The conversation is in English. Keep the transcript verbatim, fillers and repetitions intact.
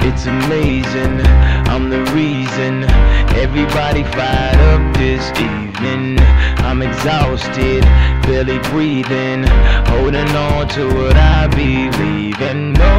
It's amazing, I'm the reason everybody fired up this evening. I'm exhausted, barely breathing, holding on to what I believe in. No